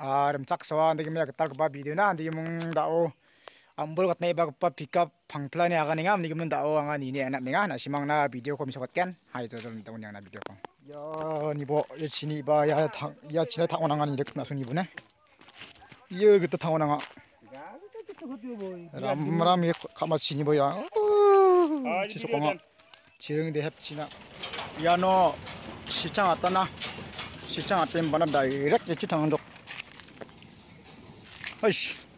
ram chak sawa andi me tar ba video na andi mung dao ambur kat nei ba pa pick up phangpla ne aga ninga andi mun dao anga ni ne na menga na simang na video ko mi sokat ken hai to jom tong na video ko ya ni bo ye chini ba ya china ta onanga ni rek na suni bu ne ye gita ta onanga ram ye kama chini bo ya chiso ko 지릉 대 heb지나 야너 시장 왔다나 시장 왔던 바나 다 이렇게 지탕한 적 아이씨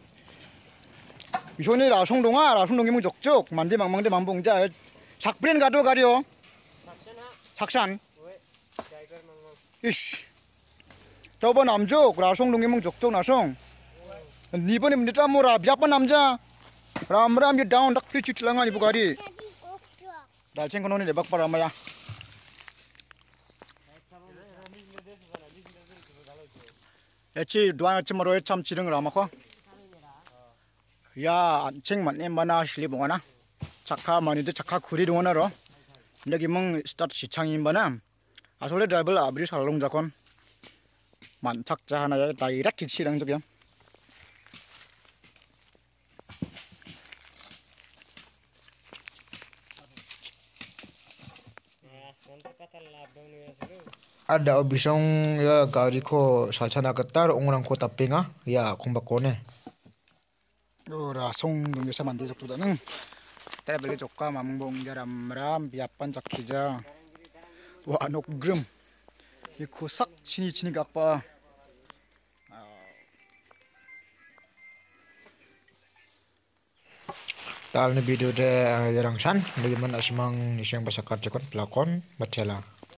이손이 라송동이 뭐 족족 만대 망망대 망봉자 작브렌 가도 가려 작산 이씨 저번 남족 라송동이 뭐 족족 나송 니번에 문제다 뭐라 비아빠 남자 람람 이 다운 딱 삐치틀랑아 이부가리 달친 거는 내박 바람이야. 애치 두안 아침으로 참 지릉을 아마고. 야, 챙만 엠바나 실리봉하나. 착하 마니데 착하 구리 동하나로. 근데 기멍 스타트 시창인 바나. 아솔레 드라이버 아브리 살롱 자콘. 만 착자 하나에 다 이렇게 치랑 저기야. Ada obisong ya gari ko salsana ketar ongrang ko tapinga ya kumbakone ora song dong yesa mande jok tuda는 때벨리 족과 mam봉자람 람 비아pan 작히자 와 녹그름 이코 싹 치니 각바 Tal ni video de jarang san, lagi mana semang nisang basakat jekon pelakon batela.